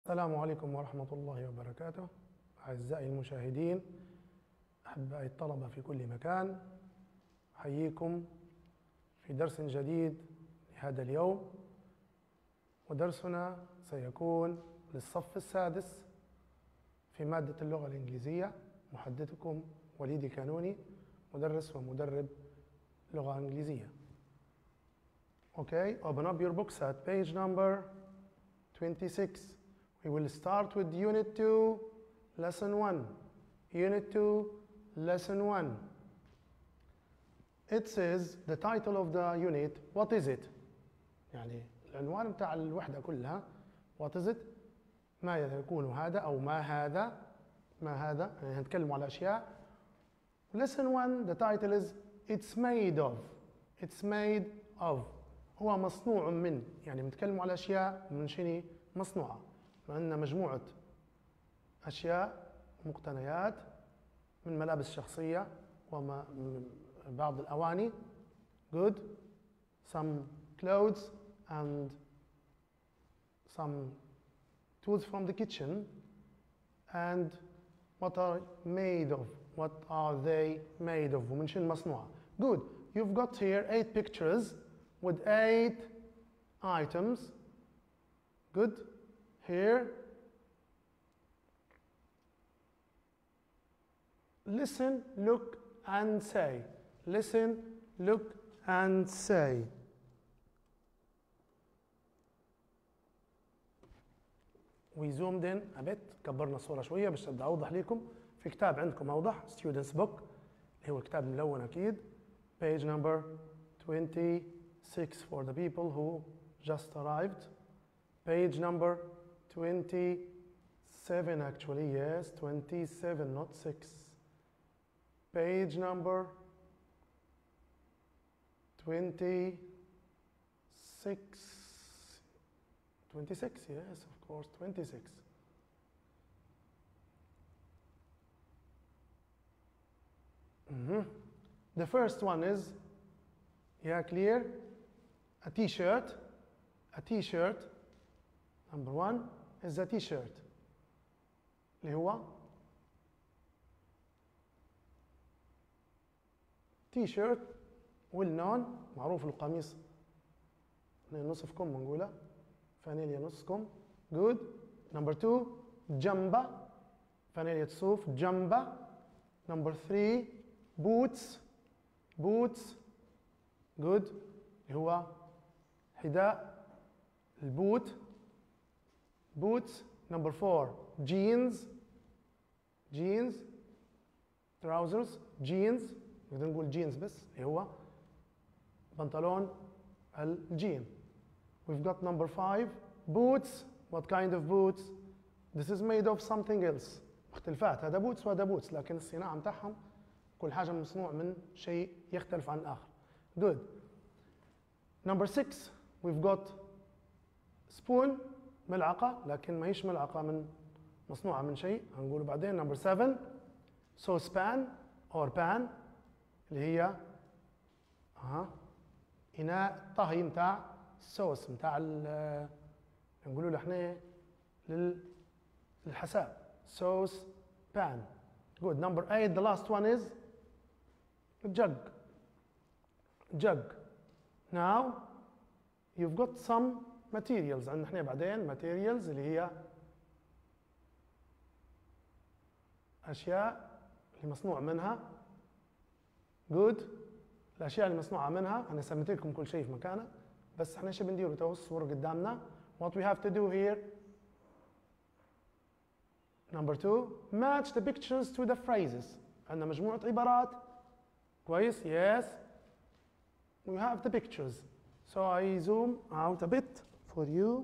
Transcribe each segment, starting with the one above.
السلام عليكم ورحمة الله وبركاته. أعزائي المشاهدين، أحبائي الطلبة في كل مكان، أحييكم في درس جديد لهذا اليوم، ودرسنا سيكون للصف السادس في مادة اللغة الإنجليزية. محدثكم وليد الكانوني، مدرس ومدرب لغة إنجليزية. Okay, open up your books at page number 26. We will start with Unit 2, Lesson 1. Unit 2, Lesson 1. It says, the title of the unit, what is it? يعني العنوان بتاع الوحدة كلها what is it؟ ما يكون هذا أو ما هذا؟ ما هذا؟ يعني هنتكلم على أشياء. Lesson 1, the title is It's made of. It's made of. هو مصنوع من، يعني بنتكلم على أشياء من شنو مصنوعة. عندنا مجموعة أشياء مقتنيات من ملابس شخصية وبعض الأواني. Good. Some clothes and some tools from the kitchen. And what are made of? What are they made of? ومن شنو مصنوعة. Good. You've got here 8 pictures with 8 items. Good. Here, listen, look, and say. Listen, look, and say. We zoomed in a bit. كبرنا الصورة شوية باش بدي أوضح لكم. في كتاب عندكم أوضح Students Book اللي هو الكتاب الملون أكيد. Page number 26 for the people who just arrived. Page number 27 actually, yes, 27, not 6. Page number 26. 26, yes, of course, 26. The first one is, yeah, clear? A t-shirt. A t-shirt. Number 1 is a t-shirt اللي هو t-shirt well known، معروف القميص نصف كم بنقولها، فانيليا نص كم. Good. Number 2 جمبة، فانيليا صوف جمبة. Number 3 boots. Boots. Good. اللي هو حذاء البوت. Boots. Number 4 jeans. Jeans. Trousers. Jeans. نقدر نقول jeans بس اللي هو بنطلون الجين. We've got number 5 boots. What kind of boots? This is made of something else. مختلفات، هذا بوتس وهذا بوتس، لكن الصناعة متاعهم كل حاجة مصنوع من شيء يختلف عن الآخر. Good. Number 6 we've got spoon، ملعقة، لكن ما هيش ملعقة من مصنوعة من شيء، هنقوله بعدين. Number 7 saucepan or pan اللي هي إناء طهي متاع الصوص متاع نقولوا له احنا للحساء. sauce pan. Good. Number 8 the last one is jug. Jug. Now you've got some materials. عندنا احنا بعدين materials اللي هي أشياء اللي مصنوع منها. Good. الأشياء اللي مصنوعة منها أنا سميت لكم كل شيء في مكانه، بس احنا ايش بنديره؟ تو الصورة قدامنا. What we have to do here. Number 2 match the pictures to the phrases. عندنا مجموعة عبارات. كويس؟ Yes. We have the pictures. So I zoom out a bit for you.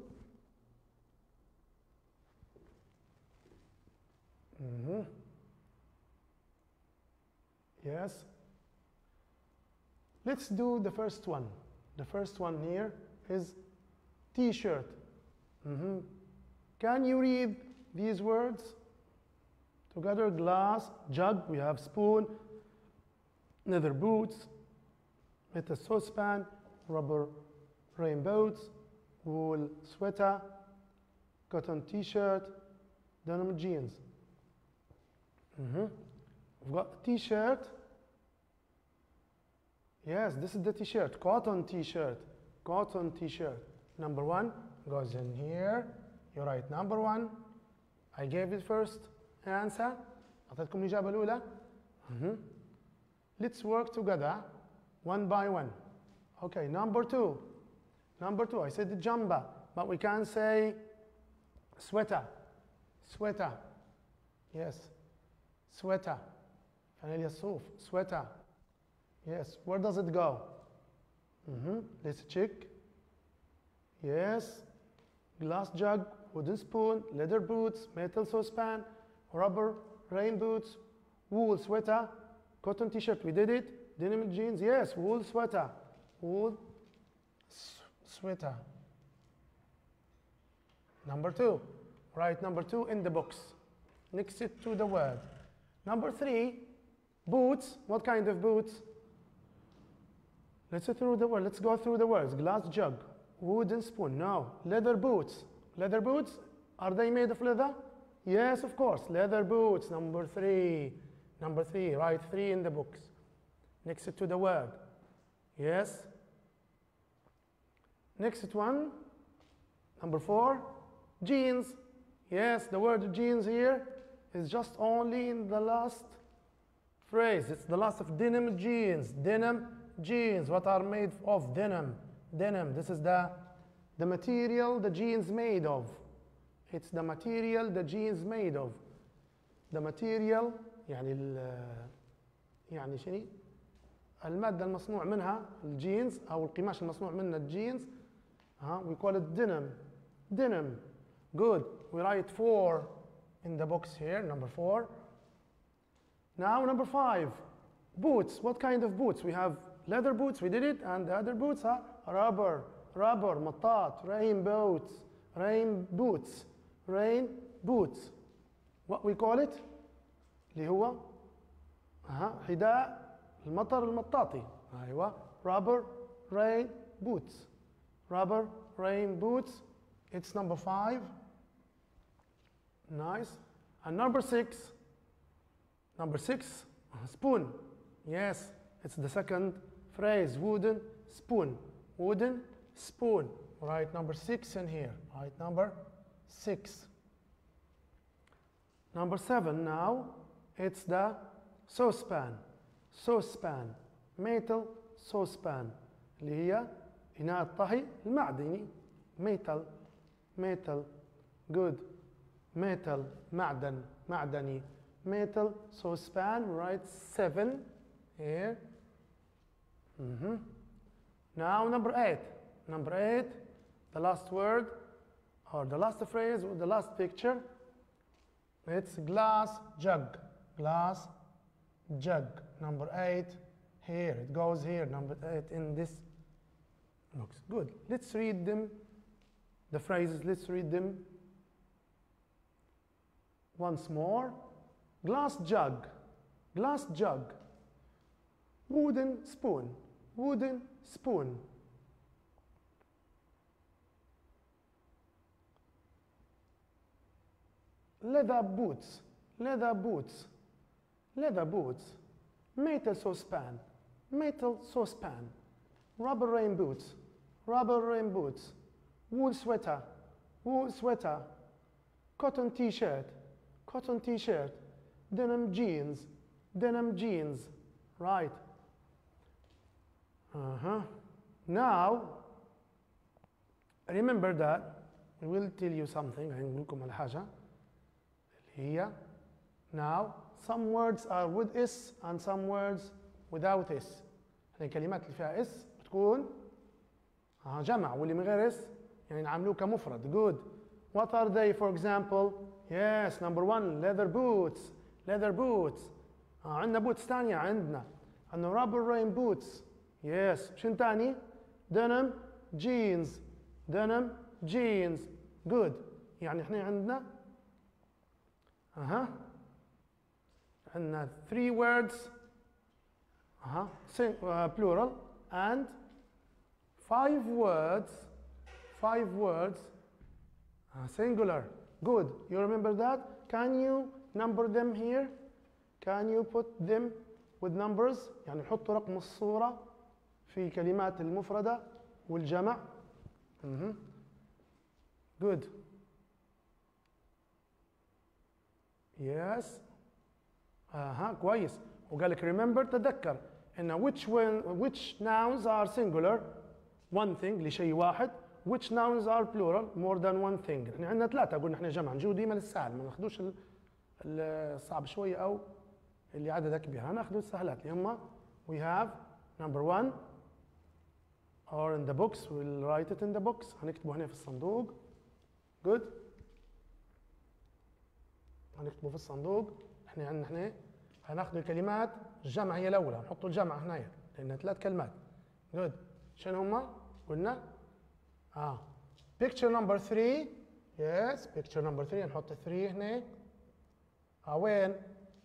Yes. Let's do the first one. The first one here is t-shirt. Can you read these words together? Glass, jug, we have spoon, leather boots, metal saucepan, rubber rain boots, wool sweater, cotton t-shirt, denim jeans. We've got t-shirt. Yes, this is the t-shirt, cotton t-shirt, cotton t-shirt. Number 1 goes in here. You write number 1. I gave it first answer. أعطيتكم الإجابة الأولى. Let's work together one by one. Okay, number 2. Number 2, I said jumper, but we can say sweater. Sweater. Yes. Sweater. فانيليا الصوف. Sweater. Yes. Where does it go? Let's check. Yes. Glass jug, wooden spoon, leather boots, metal saucepan, rubber, rain boots, wool sweater, cotton t-shirt, we did it, denim jeans, yes, wool sweater, wool sweater. Number 2, write number 2 in the box, next to the word. Number 3, boots, what kind of boots? Let's go through the words, glass jug, wooden spoon, no. Leather boots. Leather boots, are they made of leather? Yes, of course. Leather boots, number 3. Number 3, write 3 in the books. Next to the word. Yes. Next one, number 4, jeans. Yes, the word jeans here is just only in the last phrase. It's the last of denim jeans. Denim jeans, what are made of? Denim. Denim, this is the material the jeans made of. It's the material the jeans made of. The material يعني شنو؟ المادة المصنوع منها الجينز أو القماش المصنوع منه الجينز. We call it denim. Denim. Good. We write 4 in the box here. Number 4. Now number 5. Boots. What kind of boots? We have leather boots. We did it. And the other boots are rubber. Rubber. مطاط. Rain boots. Rain boots. Rain boots. What we call it? اللي هو حذاء المطر المطاطي. أيوة. Rubber rain boots. Rubber rain boots. It's number 5. Nice. And number 6. Number 6. Spoon. Yes. It's the second phrase. Wooden spoon. Wooden spoon. Write number 6 in here. Write number 6. Number 7 now. It's the saucepan. Saucepan. Metal saucepan. اللي هي إناء الطهي المعدني. Metal. Metal. Good. Metal. معدن. معدني. Metal saucepan. Write 7 here. Now number 8. Number 8. The last word or the last phrase or the last picture. It's glass jug. Glass jug. Number 8 here. It goes here. Number 8 in this box. Good. Let's read them. The phrases. Let's read them once more. Glass jug. Glass jug. Wooden spoon. Wooden spoon. Leather boots. Leather boots. Leather boots. Metal saucepan. Metal saucepan. Rubber rain boots. Rubber rain boots. Wool sweater. Wool sweater. Cotton t-shirt. Cotton t-shirt. Denim jeans. Denim jeans. Right. Now, remember that we will tell you something. هنقول لكم على حاجة. Here. Now, some words are with S and some words without S. الكلمات اللي فيها S بتكون جمع واللي من غير S يعني نعملوه كمفرد. Good. What are they, for example? Yes, number 1, leather boots. Leather boots. عندنا boots ثانية عندنا rubber rain boots. Yes. شنو ثاني؟ denim jeans. denim jeans. Good. يعني احنا عندنا عندنا 3 words plural and 5 words Singular. Good. You remember that? Can you number them here? Can you put them with numbers؟ يعني نحطوا رقم الصورة في كلمات المفردة والجمع. Good. Yes. كويس. وقال لك remember تذكر إن which nouns are singular one thing لشيء واحد which nouns are plural more than one thing. يعني عندنا ثلاثة قلنا احنا جمع نجيو ديما للسهل ما ناخذوش الصعب شوية أو اللي عددها كبير هناخذ السهلات اللي هم we have number one or in the box we'll write it in the box هنكتبه هنا في الصندوق. good. هنكتبه في الصندوق. احنا عندنا احنا هناخذ الكلمات الجمع هي الأولى هنحطوا الجمع هنا لأنها ثلاث كلمات. good. شنو هم؟ قلنا picture number 3. yes picture number 3 نحط 3 هنا. وين؟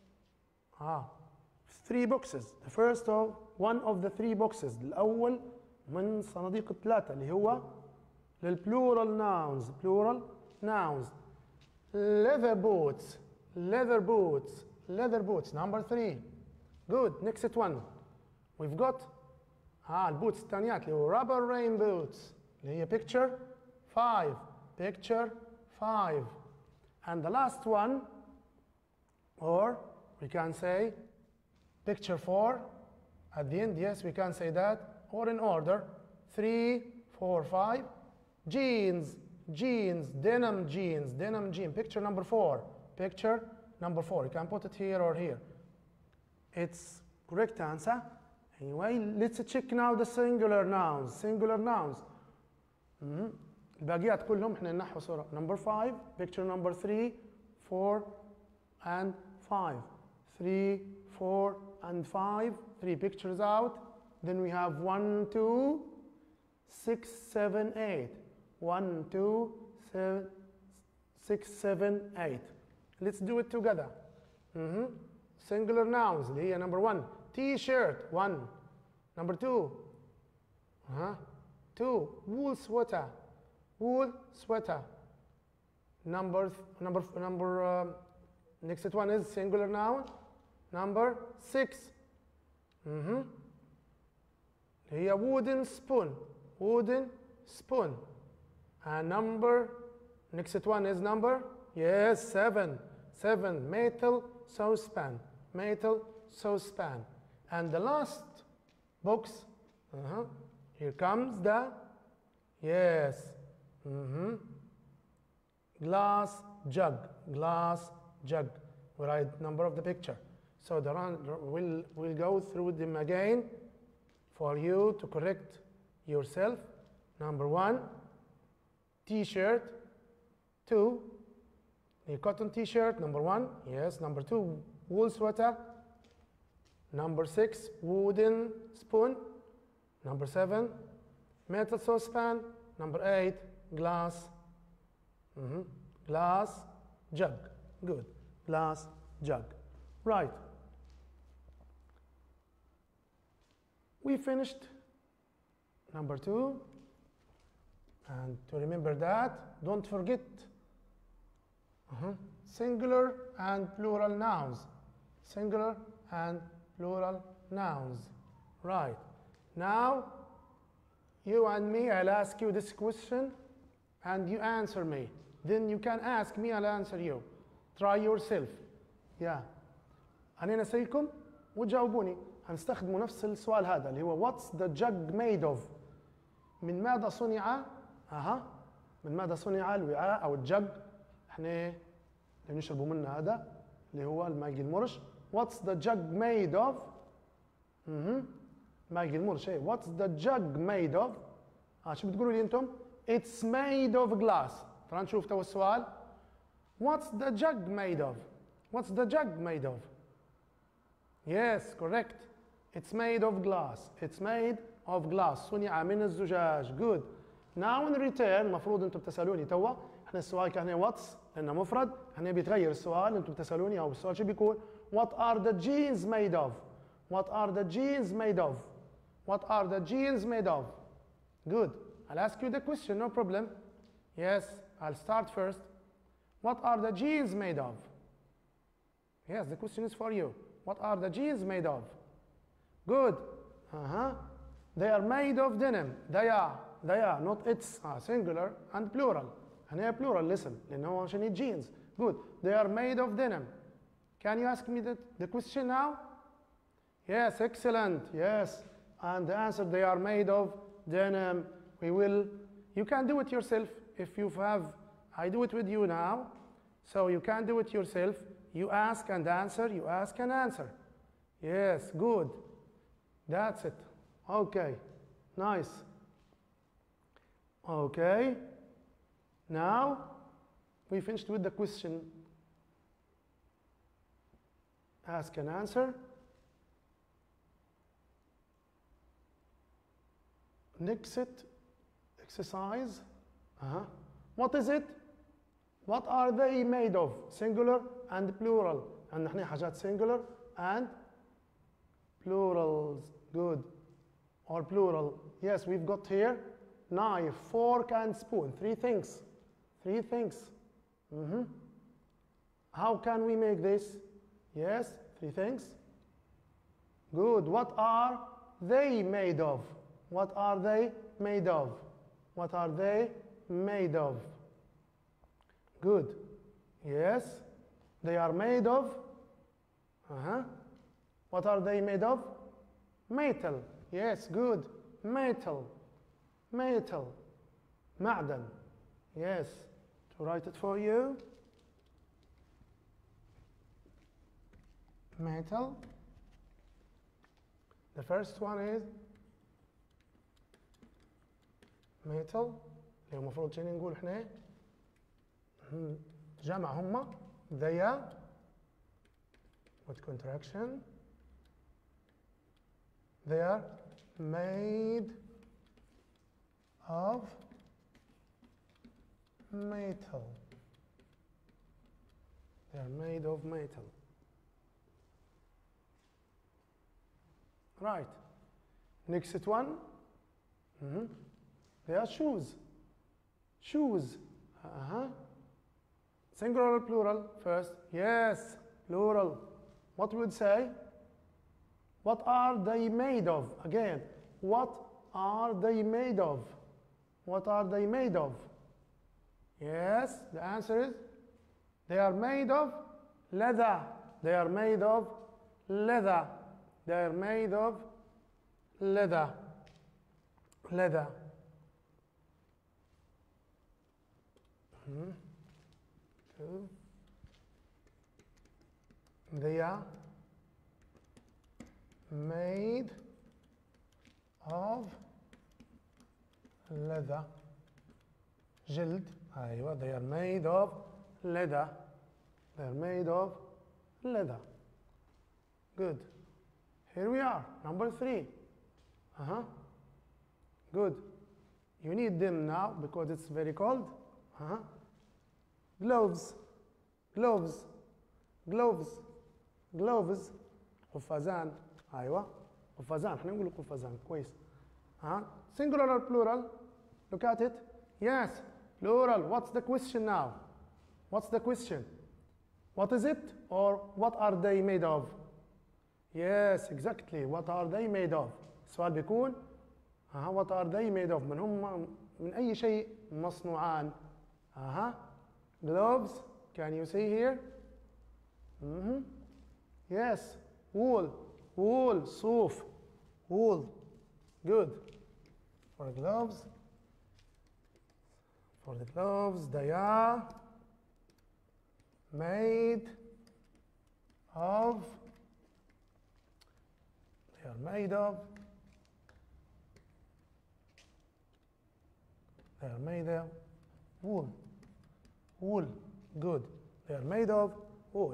three boxes. the first of one of the three boxes الأول من صناديق الثلاثة اللي هو للplural nouns. plural nouns. leather boots. leather boots. leather boots number 3. good. next one we've got البوتس الثانيات اللي هو rubber rain boots اللي هي picture 5. picture 5. and the last one or we can say picture 4 at the end. yes we can say that or in order 3 4 5. jeans. jeans. denim jeans. denim jean. picture number 4. picture number 4. you can put it here or here. it's correct answer. anyway let's check now the singular nouns. singular nouns. الباقيات كلهم احنا ننحو صورة. number 5 picture number 3 4 and 5. 3 4 and 5. 3 pictures out. then we have 1 2 6 7 8. 1 2 7 6 7 8. let's do it together. singular nouns اللي هي number 1 t-shirt 1. number 2 2 wool sweater. wool sweater. number next one is singular noun number 6. هي wooden spoon. wooden spoon. and number next one is number yes 7. 7 metal saucepan. metal saucepan. and the last box here comes the yes glass jug. glass jug. we write number of the picture. so we'll go through them again for you to correct yourself. number 1 t-shirt. 2 a cotton t-shirt. number 1 yes. number 2 wool sweater. number 6 wooden spoon. number 7 metal saucepan. number 8 glass glass jug. good. glass jug. right. we finished number 2 and to remember that don't forget singular and plural nouns. singular and plural nouns. right. now you and me I'll ask you this question and you answer me. then you can ask me I'll answer you. try yourself. أنا نسألكم وتجاوبوني. هنستخدموا نفس السؤال هذا اللي هو what's the jug made of. من ماذا صنع من ماذا صنع الوعاء أو الجج احنا اللي بنشربوا منه هذا اللي هو الماء المرش. what's the jug made of. ماء المرش ايه what's the jug made of. شو بتقولوا لي انتم؟ it's made of glass. تعال نشوف تو السؤال. what's the jug made of. what's the jug made of. yes correct. it's made of glass. it's made of glass. صنع من الزجاج. good. now in return المفروض انتم بتسالوني توا احنا السؤال كان هنا what's لانه مفرد. احنا بيتغير السؤال انتم بتسالوني او السؤال شو بيكون what are the jeans made of. what are the jeans made of. what are the jeans made of. good. I'll ask you the question no problem. yes I'll start first. What are the jeans made of? Yes, the question is for you. What are the jeans made of? Good. They are made of denim. They are, not it's. Singular and plural. And here plural, listen. لأنه هو عشان jeans. Good. They are made of denim. Can you ask me the question now? Yes, excellent. Yes. And the answer, they are made of denim. You can do it yourself if you have, I do it with you now. So you can do it yourself. You ask and answer, you ask and answer. Yes, good. That's it. Okay, nice. Okay. Now, we finished with the question. Ask and answer. Next exercise. What is it? What are they made of? Singular and plural. And نحن حاجات singular and plurals. Good. Or plural. Yes, we've got here knife, fork, and spoon. Three things. Three things. How can we make this? Yes, three things. Good. What are they made of? What are they made of? What are they made of? Good. Yes. They are made of. What are they made of? Metal. Yes, good. Metal. Metal. معدن. Yes. To write it for you. Metal. The first one is metal. اللي هو المفروض شنو نقول احنا؟ جمع هما they are with contraction. They are made of metal. They are made of metal. Right. Next one. They are shoes. Shoes. Singular or plural first? Yes, plural. What would say? What are they made of? Again, what are they made of? What are they made of? Yes, the answer is they are made of leather. They are made of leather. They are made of leather. Leather. They are made of leather. جلد. أيوة. They are made of leather. They are made of leather. Good. Here we are. Number 3. Good. You need them now because it's very cold. Gloves. Gloves. Gloves. Gloves. قفازان. أيوة. قفازان. احنا نقول قفازان. كويس. Singular or plural? Look at it. Yes. Plural. What's the question now? What's the question? What is it? Or what are they made of? Yes, exactly. What are they made of? السؤال بيكون what are they made of? من أي شيء مصنوعان؟ Gloves. Can you see here? Yes. Wool. Wool. صوف. Wool. Good. For gloves. For the gloves, they are made of. They are made of. They are made of wool. Wool. Good. They are made of wool.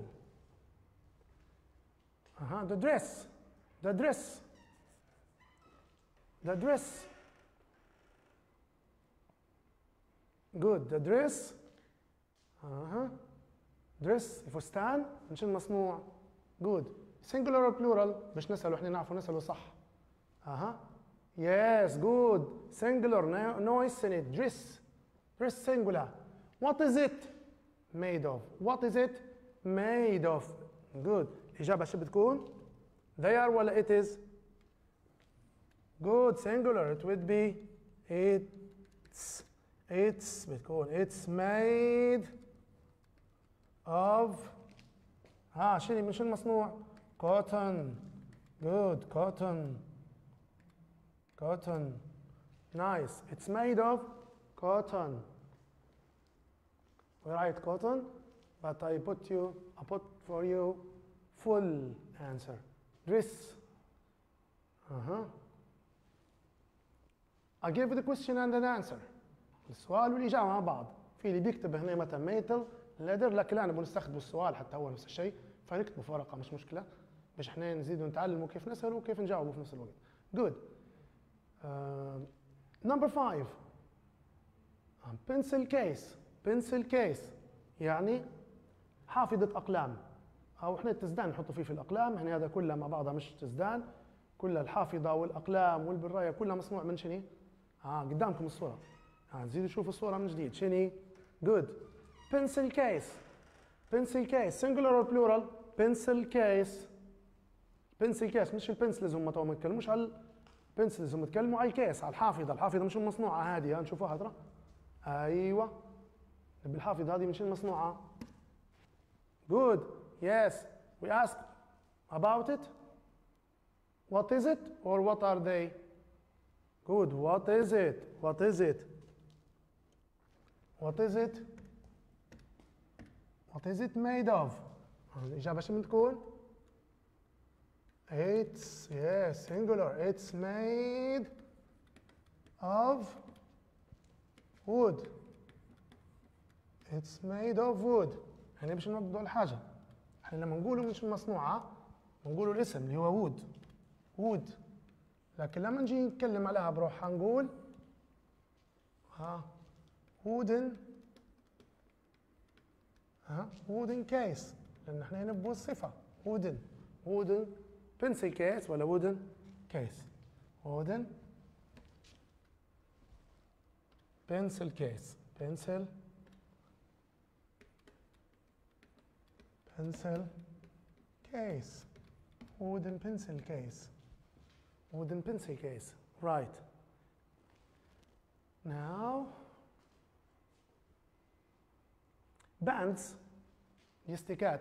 The dress. The dress. The dress. Good. The dress. Dress فستان من شنو مصنوع؟ Good. Singular or plural؟ مش نسأله احنا نعرفه نسأله صح. Yes, good. Singular. No S in it. Dress. Dress singular. What is it made of? What is it made of? Good. الإجابة شو بتكون؟ They are ولا it is? Good. Singular. It would be it's بتكون it's made of شنو من شنو مصنوع؟ cotton. Good. Cotton. Nice. It's made of cotton. We write cotton, but I put for you full answer. Dress. I give you the question and an answer. السؤال والإجابة مع بعض. في اللي بيكتب هنا مثلا ميتل ليدر، لكن لا نبغى نستخدم السؤال حتى هو نفس الشيء، فنكتبه في ورقة مش مشكلة، باش احنا نزيدوا نتعلموا كيف نسألوا وكيف نجاوبوا في نفس الوقت. Good. Number 5. Pencil case يعني حافظة أقلام، أو احنا التزدان نحطه فيه في الأقلام. يعني هذا كله مع بعضها مش تزدان، كلها الحافظة والأقلام والبراية كلها مصنوع من شنو؟ قدامكم الصورة. نزيدوا شوفوا الصورة من جديد. شنو؟ Good. Pencil case. Singular or plural؟ Pencil case مش البنسلز، هم تو ما يتكلموش على البنسلز، هم يتكلموا على الكيس، على الحافظة مش المصنوعة هذه. نشوفوها ترى. أيوة. بالحافظة هذه مش المصنوعة. Good. Yes. We ask about it. What is it or what are they? Good. What is it? What is it made of? الإجابة شو بتكون؟ It's singular. It's made of wood. يعني باش نوضحوا الحاجة. احنا لما نقولوا مش المصنوعة نقولوا الاسم اللي هو wood. لكن لما نجي نتكلم عليها بروحها نقول wooden case، لأن احنا نبغوا الصفة wooden pencil case ولا wooden case. wooden pencil case. Wooden pencil case. Right. Now bands. يستيكات.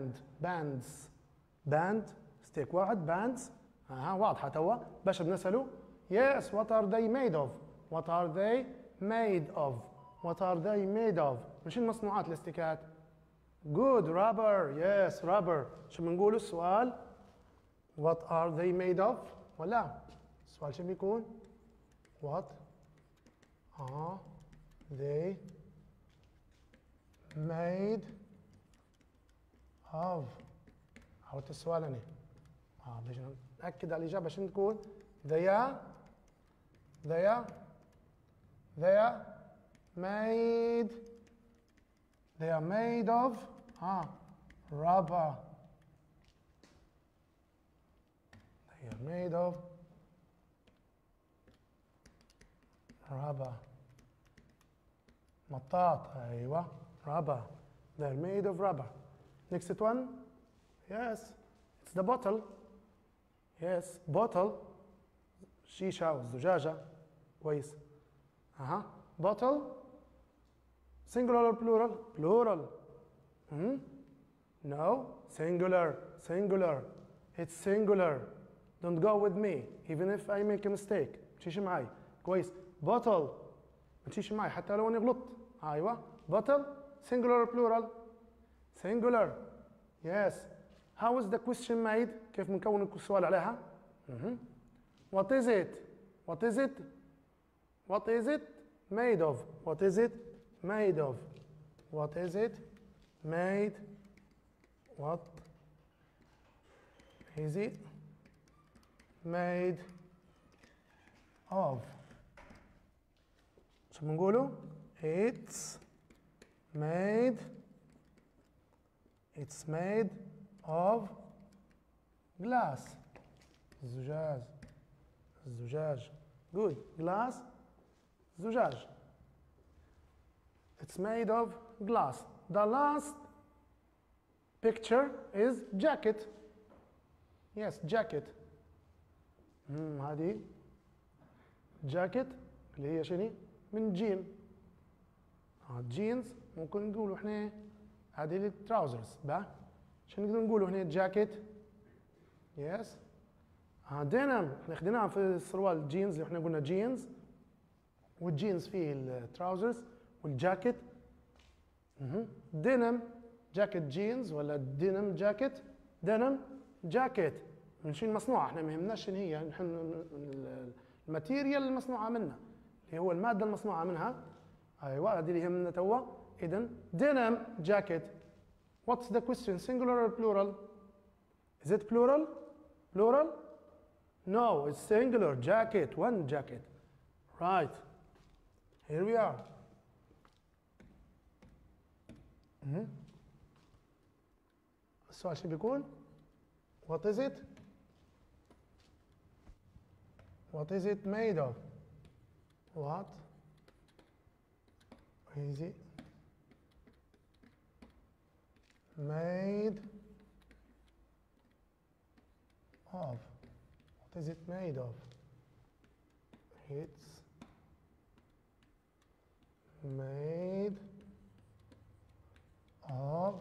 band ستيك واحد. bands واضحة توا. باش بنسألوا yes what are they made of؟ مش المصنوعات الاستيكات. good. rubber. yes rubber. شو بنقولوا السؤال what are they made of ولا السؤال شو بيكون what are they made of؟ هو السؤال هنا باش نأكد على الإجابة شنو تكون؟ they are made of rubber. They are made of rubber. مطاط. أيوة rubber. They're made of rubber. Next one. Yes, it's the bottle. Yes, bottle. شيشة والزجاجة. كويس. bottle. Singular or plural? Plural. No, singular. It's singular. Don't go with me, even if I make a mistake. متشيش معي. كويس. bottle. متشيش معي حتى لو اني غلطت. ايوه. bottle. Singular or plural? Singular. Yes. How is the question made? كيف بنكون السؤال عليها؟ What is it made of? What is it made of? شو بنقولوا؟ It's made of glass. الزجاج. Good. glass. زجاج. It's made of glass. The last picture is jacket. Yes, jacket. هذه جاكيت اللي هي شنو؟ من جين. جينز ممكن نقولوا احنا هذه التراوزرز. شنو نقدر نقولوا هنا جاكيت؟ يس. دينم احنا خديناها في السروال الجينز اللي احنا قلنا جينز، والجينز فيه التراوزرز والجاكيت. دينم جاكيت جينز ولا دينم جاكيت؟ دينم جاكيت. من شنو المصنوعه؟ احنا ما يهمناش شنو هي، نحن الماتيريال المصنوعه منها اللي هو الماده المصنوعه منها. ايوه هذه اللي يهمنا توا. اذا دينم جاكيت. What's the question? Singular or plural? Is it plural? Plural? No, it's singular. Jacket. One jacket. Right. Here we are. السؤال شو بيكون؟ What is it? What is it made of? What is it made of? What is it made of? It's made of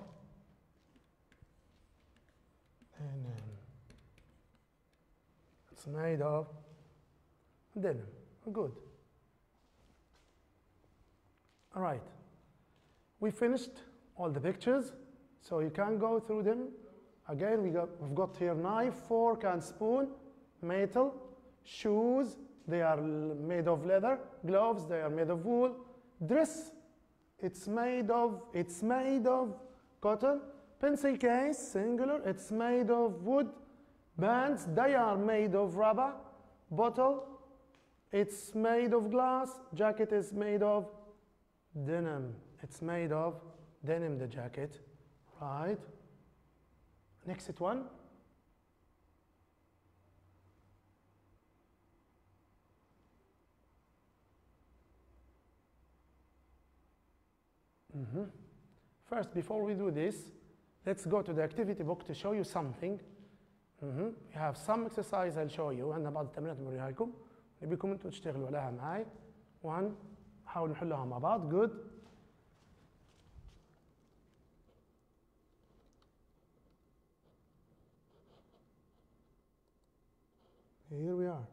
denim. It's made of denim. Good. All right. We finished all the pictures, so you can go through them. Again, we've got here knife, fork, and spoon, metal, shoes, they are made of leather, gloves, they are made of wool, dress, it's made of cotton, pencil case, singular, it's made of wood, bands, they are made of rubber, bottle, it's made of glass, jacket is made of denim, it's made of denim, the jacket, right? Next one. First, before we do this, let's go to the activity book to show you something. We have some exercise I'll show you. عندنا بعض التمرينات بنوريها لكم. نبيكم انتم تشتغلوا عليها معي. نحاول نحلها مع بعض. Good. Here we are.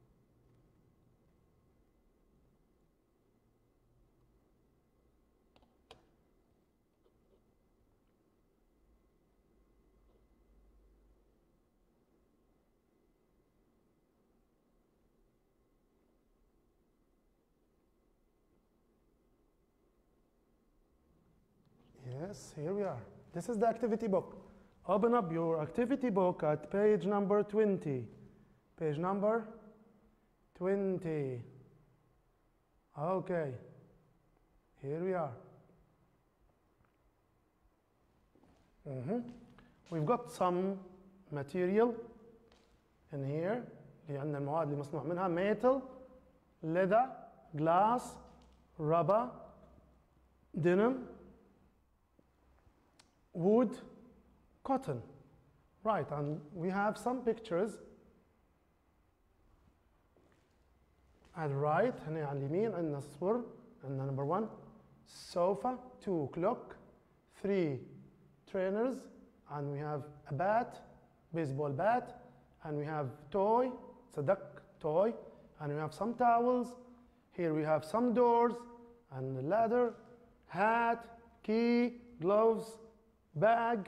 Yes, here we are. This is the activity book. Open up your activity book at page number 20. Page number 20. Okay. Here we are. We've got some material in here. اللي عندنا المواد اللي مصنوع منها metal, leather, glass, rubber, denim, wood, cotton. Right, and we have some pictures. At right, هنا على اليمين عندنا صور. عندنا number 1 sofa, 2 clock, 3 trainers, and we have a bat, baseball bat, and we have toy, it's a duck toy, and we have some towels. Here we have some doors and a ladder, hat, key, gloves, bag.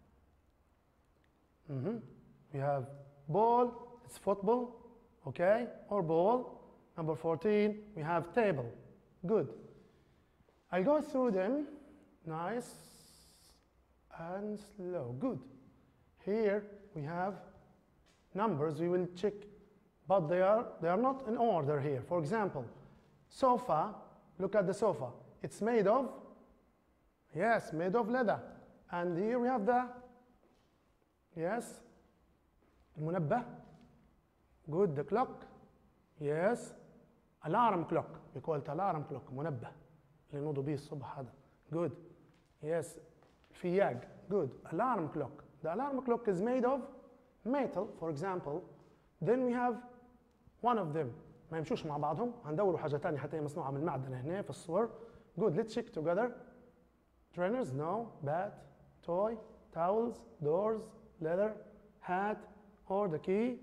We have ball, it's football, okay, or ball. Number 14, we have table. Good. I'll go through them, nice and slow. Good. Here we have numbers, we will check, but they are not in order here. For example, sofa, look at the sofa. It's made of, yes, made of leather. And here we have the, yes, المنبه. Good, the clock. Yes, alarm clock. We call it alarm clock, منبه. اللي نوضوا بيه الصبح هذا. Good. Yes. فياج. Good. Alarm clock. The alarm clock is made of metal, for example. Then we have one of them. ما يمشوش مع بعضهم، هندوروا حاجة تانية حتى هي مصنوعة من المعدن هنا في الصور. Good. Let's check together. Trainers, no. Bat, toy, towels, doors, leather, hat, or the key.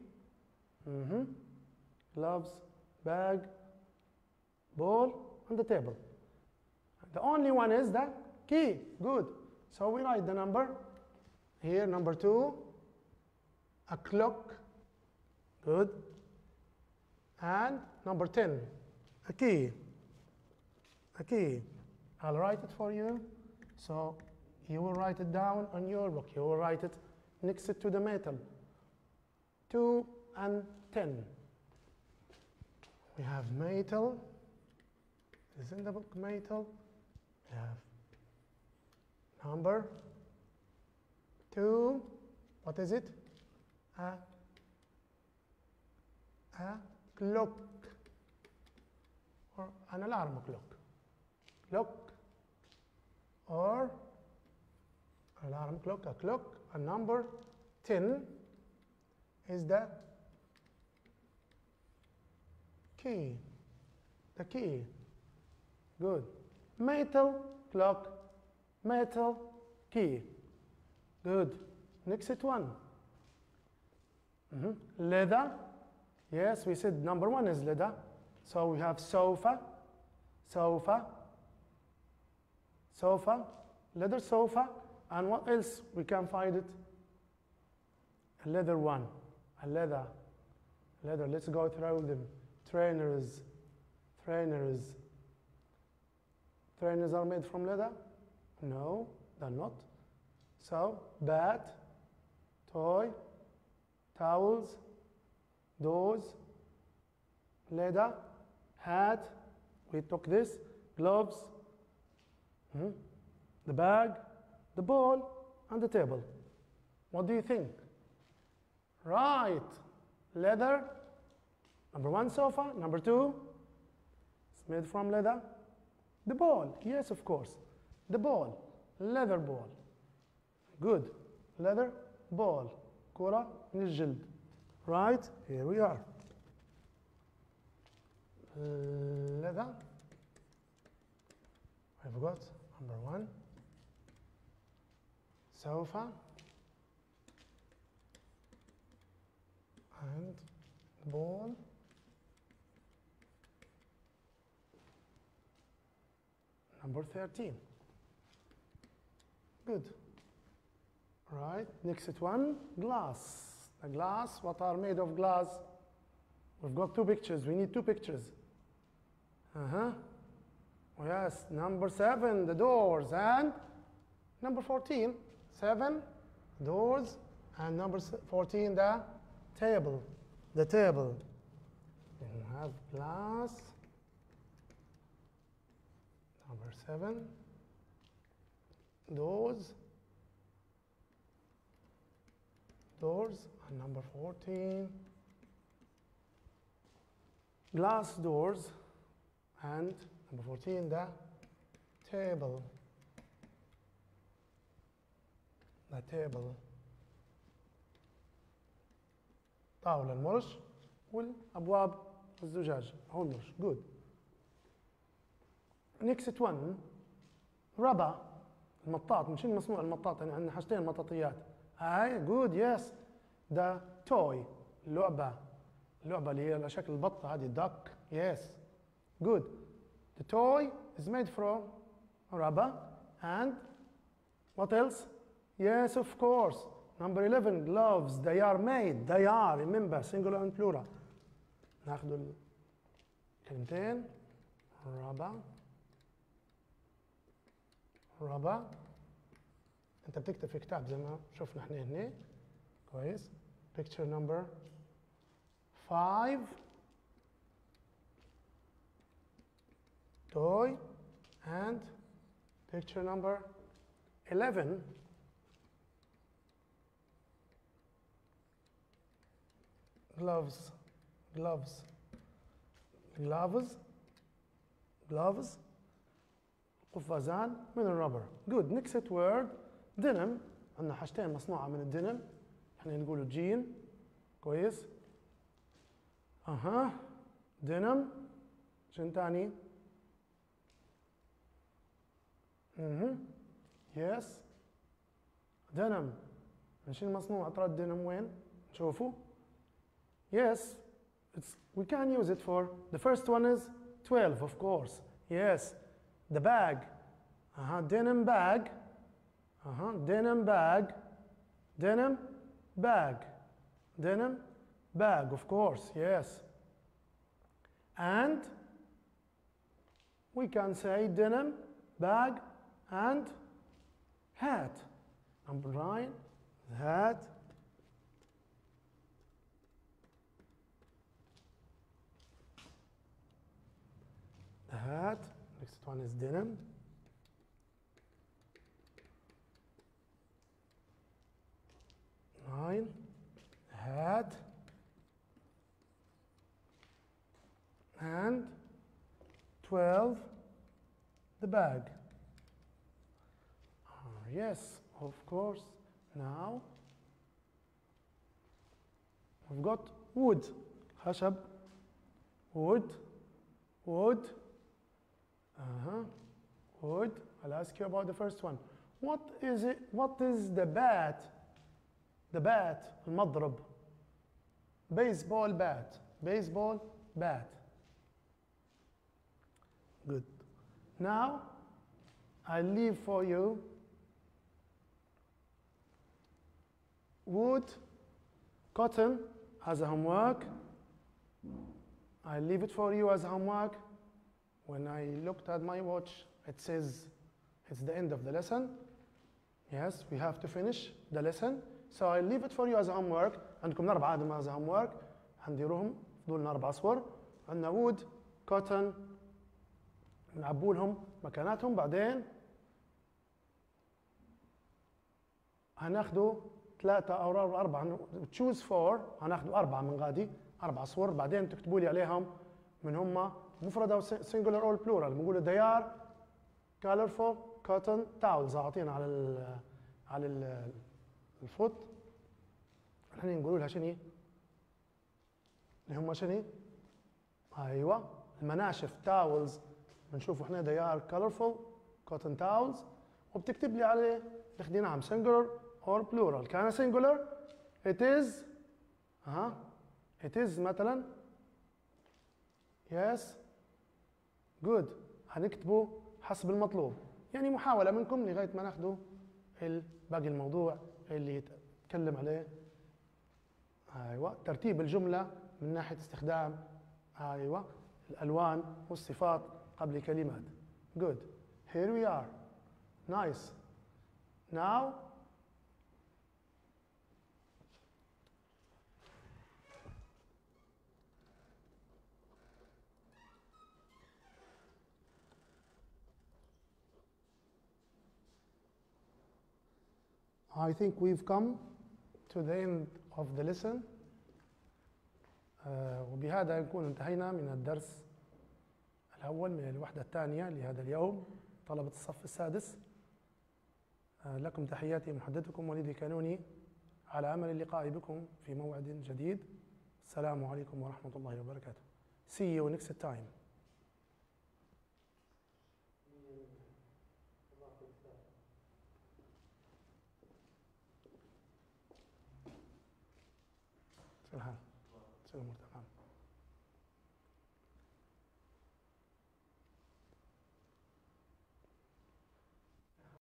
Gloves, bag, ball, and the table. The only one is the key. Good. So we write the number here, number 2, a clock. Good. And number 10, a key. A key. I'll write it for you. So you will write it down on your book. You will write it next to the metal. 2 and 10. We have metal. Is in the book metal. We have number 2. What is it? A clock or an alarm clock. Clock or alarm clock, a clock. And number 10 is the key. The key. Good. Metal clock, metal key. Good. Next one. Leather. Yes, we said number 1 is leather. So we have sofa, sofa, sofa, leather sofa. And what else we can find it? A leather one. A leather. Leather. Let's go through them. Trainers. Trainers. Trainers are made from leather? No, they're not. So, bat, toy, towels, doors, leather, hat, we took this, gloves, the bag, the ball, and the table. What do you think? Right, leather, number 1 sofa, number 2, it's made from leather. The ball, yes, of course. The ball, leather ball. Good. Leather ball. كرة من الجلد. Right? Here we are. Leather. I've got number 1. Sofa. And ball. Number 13. Good. Right. Next one, glass. The glass, what are made of glass? We've got 2 pictures. We need 2 pictures. Yes. Number 7, the doors. And number 14, 7, doors. And number 14, the table. The table. We have glass. Number 7, doors, and number 14, glass doors, and number 14, the table. The table. طاولة المرش والأبواب الزجاج. هو المرش. Good. Next one, rubber. المطاط. من شنو مصنوع المطاط؟ يعني عندنا حاجتين مطاطيات. Good, yes. The toy. اللعبة. اللعبة اللي هي على شكل البطة هذه duck. Yes. Good. The toy is made from rubber. And what else? Yes, of course. Number 11, gloves. They are made. They are. Remember, singular and plural. ناخذ الكلمتين. Rubber. ربع. انت بتكتب في كتاب زي ما شفنا احنا هنا. كويس. Picture number 5. Toy. And picture number 11. Gloves. Gloves. Gloves. Gloves. قفازان من الربر. good. next word denim. عندنا حاجتين مصنوعة من الدينم، احنا نقولوا جين. كويس. denim. شنو تاني؟ yes. denim. من شنو مصنوع ترى الدينم وين؟ شوفوا. yes. we can use it for the first one is 12 of course. yes. the bag. denim bag. denim bag. denim bag. denim bag of course. yes. and we can say denim bag and hat. Number 9, hat. The hat. Next one is denim. Nine, hat. And 12, the bag. Yes, of course. Now we've got wood. خشب. wood. wood. wood. I'll ask you about the first one. What is it? What is the bat? The bat. المضرب. baseball bat. baseball bat. good. Now I leave for you wood, cotton as a homework. I leave it for you as homework. When I looked at my watch, it says it's the end of the lesson. Yes, we have to finish the lesson. So I leave it for you as homework. عندكم 4 عادم as homework. حنديروهم فضولنا 4 صور. عندنا wood, cotton. نعبوا لهم مكاناتهم. بعدين هناخدوا 3 أو 4 choose 4. هناخدوا 4 من غادي 4 صور. بعدين تكتبوا لي عليهم من هم مفرد أو singular or plural. بنقولوا they are colorful cotton towels. أعطينا على الفوت. الحين نقولوا لها شنو اللي هم شنو؟ أيوة المناشف towels. بنشوفوا احنا they are colorful cotton towels. وبتكتب لي عليه تاخدي نعم singular or plural. كان singular it is it is مثلا yes good. هنكتبه حسب المطلوب. يعني محاولة منكم لغاية ما ناخده باقي الموضوع اللي يتكلم عليه. ايوه ترتيب الجملة من ناحية استخدام ايوه الألوان والصفات قبل كلمات. good. here we are. nice. now I think we've come to the end of the lesson. وبهذا نكون انتهينا من الدرس الأول من الوحدة الثانية لهذا اليوم. طلبة الصف السادس، لكم تحياتي محدثكم وليد الكانوني، على أمل اللقاء بكم في موعد جديد. السلام عليكم ورحمة الله وبركاته. See you next time. شو الحال؟ شو الأمور تمام؟